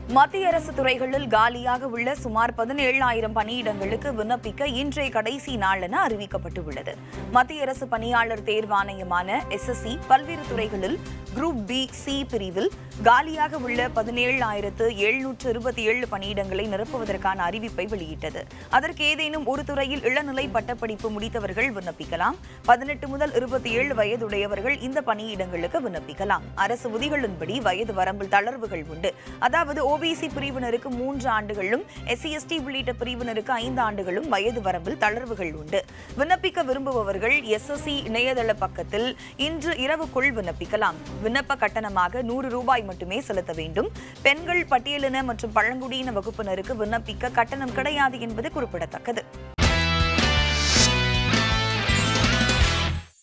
மத்திய அரசு துறைகளில் காலியாக உள்ள சுமார் 17,000 பணியிடங்களுக்கு விண்ணப்பிக்க இன்றைய கடைசி நாள் என அறிவிக்கப்பட்டுள்ளது. மத்திய அரசு பணியாளர் தேர்வாணையமான SSC பல்வேறு துறைகளில் குரூப் B, C பிரிவில் காலியாக உள்ள 17,727 பணியிடங்களை நிரப்புவதற்கான அறிவிப்பை வெளியிட்டது. அதற்கு ஏதேனும் ஒரு துறையில் இளநிலை பட்டப்படிப்பு முடித்தவர்கள் விண்ணப்பிக்கலாம். 18 முதல் 27 வயதுடையவர்கள் இந்த பணியிடங்களுக்கு விண்ணப்பிக்கலாம். அரசு விதிகளின்படி வயது வரம்பில் தளர்வுகள் உண்டு. அதாவது OBC பிரிவினருக்கு 3 ஆண்டுகளும் SC/ST உள்ளிட்ட பிரிவினருக்கு 5 ஆண்டுகளும் வயது வரம்பில் தளர்வுகள் உண்டு. விண்ணப்பிக்க விரும்புபவர்கள் SSC இணையதள பக்கத்தில் இன்று இரவுக்குள் விண்ணப்பிக்கலாம். விண்ணப்ப கட்டணமாக ₹100 மட்டுமே செலுத்த வேண்டும். பெண்கள், பட்டியலின மற்றும் பழங்குடியின வகுப்பினருக்கு விண்ணப்பிக்க கட்டணம் கிடையாது என்பது குறிப்பிடத்தக்கது.